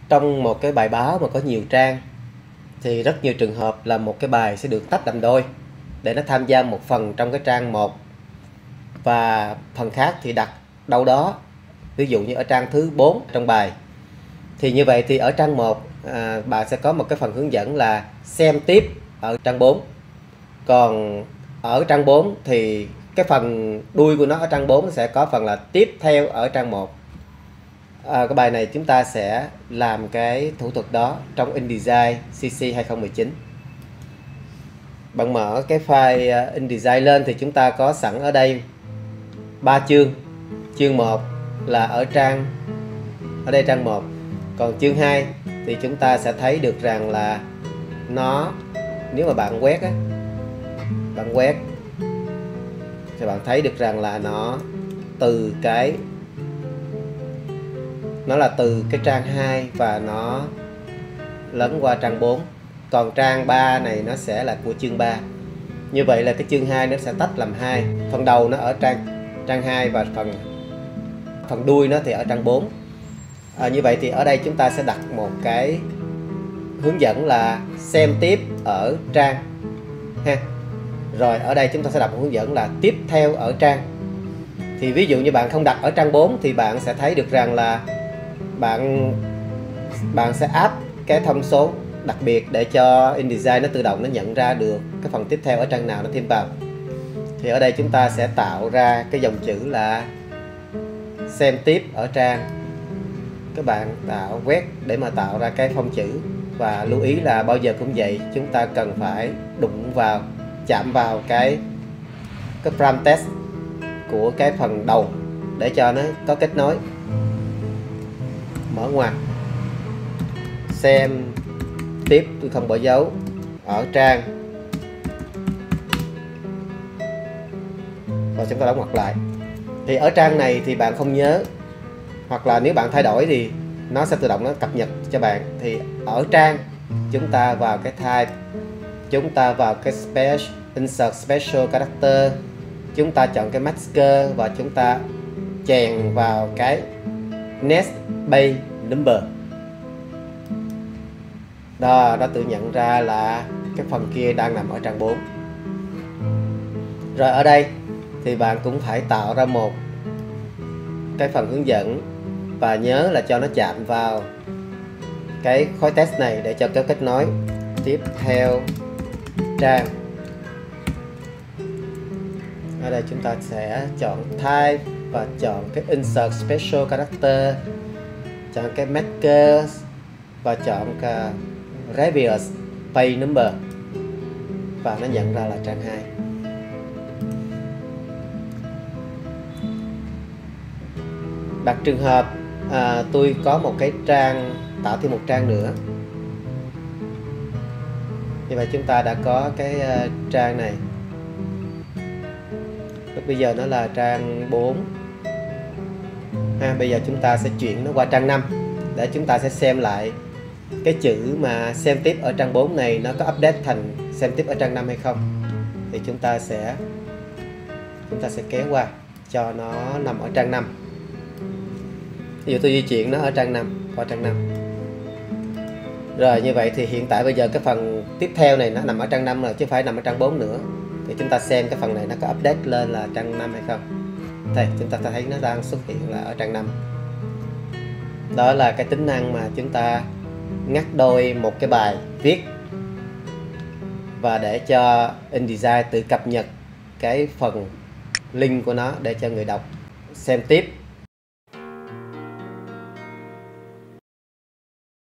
Trong một cái bài báo mà có nhiều trang thì rất nhiều trường hợp là một cái bài sẽ được tách làm đôi để nó tham gia một phần trong cái trang 1 và phần khác thì đặt đâu đó, ví dụ như ở trang thứ 4 trong bài. Thì như vậy thì ở trang 1 bạn sẽ có một cái phần hướng dẫn là xem tiếp ở trang 4. Còn ở trang 4 thì cái phần đuôi của nó ở trang 4 sẽ có phần là tiếp theo ở trang 1. Cái bài này chúng ta sẽ làm cái thủ thuật đó trong InDesign CC 2019. Bạn mở cái file InDesign lên thì chúng ta có sẵn ở đây 3 chương. Chương 1 là ở đây trang 1. Còn chương 2 thì chúng ta sẽ thấy được rằng là nó, nếu mà bạn quét thì bạn thấy được rằng là nó là từ cái trang 2 và nó lấn qua trang 4. Còn trang 3 này nó sẽ là của chương 3. Như vậy là cái chương 2 nó sẽ tách làm hai. Phần đầu nó ở trang 2 và phần đuôi nó thì ở trang 4. Như vậy thì ở đây chúng ta sẽ đặt một cái hướng dẫn là xem tiếp ở trang ha. Rồi ở đây chúng ta sẽ đặt một hướng dẫn là tiếp theo ở trang. Thì ví dụ như bạn không đặt ở trang 4 thì bạn sẽ thấy được rằng là bạn sẽ áp cái thông số đặc biệt để cho InDesign nó tự động nó nhận ra được cái phần tiếp theo ở trang nào nó thêm vào. Thì ở đây chúng ta sẽ tạo ra cái dòng chữ là xem tiếp ở trang. Các bạn quét để mà tạo ra cái phông chữ, và lưu ý là bao giờ cũng vậy, chúng ta cần phải chạm vào cái frame text của cái phần đầu để cho nó có kết nối. Mở ngoặc, xem tiếp, tôi không bỏ dấu, ở trang, và chúng ta đóng ngoặc lại. Thì ở trang này thì bạn không nhớ, hoặc là nếu bạn thay đổi thì nó sẽ tự động nó cập nhật cho bạn. Thì ở trang chúng ta vào cái type, chúng ta vào cái insert special character, chúng ta chọn cái masker và chúng ta chèn vào cái next base number. Đó, nó tự nhận ra là cái phần kia đang nằm ở trang 4. Rồi ở đây thì bạn cũng phải tạo ra một cái phần hướng dẫn và nhớ là cho nó chạm vào cái khối text này để cho có kết nối tiếp theo trang. Ở đây chúng ta sẽ chọn type và chọn cái insert special character, chọn cái maker và chọn cái previous page number, và nó nhận ra là trang 2. Đặt trường hợp tôi có một cái trang, tạo thêm một trang nữa. Như vậy chúng ta đã có cái trang này. Lúc bây giờ nó là trang 4 ha. Bây giờ chúng ta sẽ chuyển nó qua trang 5 để chúng ta sẽ xem lại cái chữ mà xem tiếp ở trang 4 này nó có update thành xem tiếp ở trang 5 hay không. Thì chúng ta sẽ kéo qua cho nó nằm ở trang 5. Ví dụ tôi di chuyển nó ở trang 5 qua trang 5. Rồi như vậy thì hiện tại bây giờ cái phần tiếp theo này nó nằm ở trang 5 rồi, chứ không phải nằm ở trang 4 nữa. Thì chúng ta xem cái phần này nó có update lên là trang 5 hay không. Đây, chúng ta thấy nó đang xuất hiện là ở trang 5. Đó là cái tính năng mà chúng ta ngắt đôi một cái bài viết và để cho InDesign tự cập nhật cái phần link của nó để cho người đọc xem tiếp